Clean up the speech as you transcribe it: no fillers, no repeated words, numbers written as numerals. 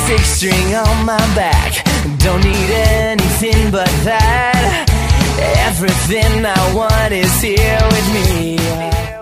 six string on my back. Don't need anything but that. Everything I want is here with me.